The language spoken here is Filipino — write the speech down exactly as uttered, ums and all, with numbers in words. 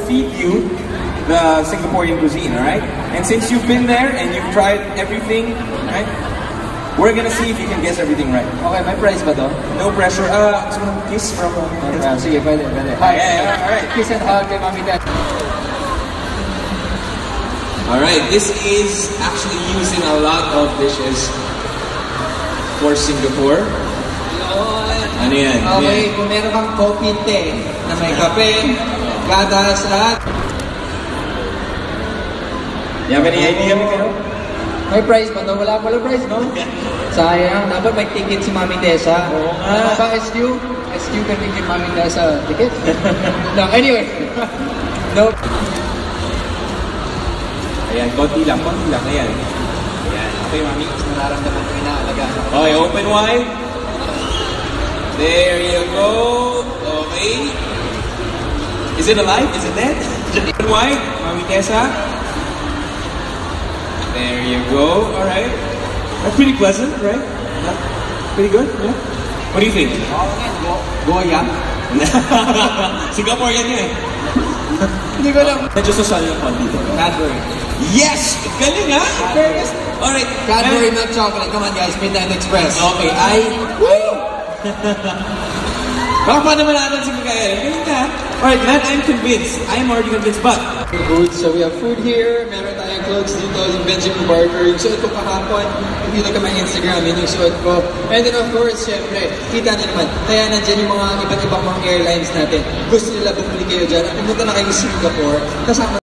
feed you the Singaporean cuisine, alright? And since you've been there and you've tried everything, right? We're gonna see if you can guess everything right. Okay, may prize ba to? No pressure. Uh, so kiss from... Uh, sige, pwede, pwede. Hi, yeah, yeah, alright. Kiss and hug kay Mami Daez. Alright, this is actually used in a lot of dishes for Singapore. Ano yan? Okay, Yeah. kung meron kang coffee tea na may kape, gatas at... You have any idea, Mikael? May prize ba to? Wala pala prize, no? Sayang. Dapat may ticket si Mami Tessa. Oo nga. Ano ba, S Q? S Q can ticket Mami Tessa ticket? No, anyway. No. Ayan, konti lang, konti lang. Ayan. Ayan. Okay, Mami. Nararamdaman ko inaalagaan ako. Okay, open wide. There you go. Okay. Is it alive? Is it dead? Open wide. Mami Tessa. There you go. All right. That's pretty pleasant, right? Yeah. Pretty good. Yeah. What do you think? Goya? Singapore yan eh. Hindi ko lang. Medyo social yung konti dito. Cadbury. Yes! Galing ha? Fairness. Alright. Cadbury milk chocolate. Come on guys, Midnight Express. Okay, I... Woo! Baka naman natin si Mikael. Galing ka. Alright, man, I'm convinced. I'm already convinced, but... Food. So we have food here. Meron tayong clothes dito. Yung Benjamin Barker. Yung suot ko kahapon. Hindi na kami Instagram. Yun yung suot ko. And then of course, syempre, kita na naman. Kaya nandyan yung mga iba't ibang mga airlines natin. Gusto nila bumili kayo dyan. At pumunta na kayo sa Singapore. Kasama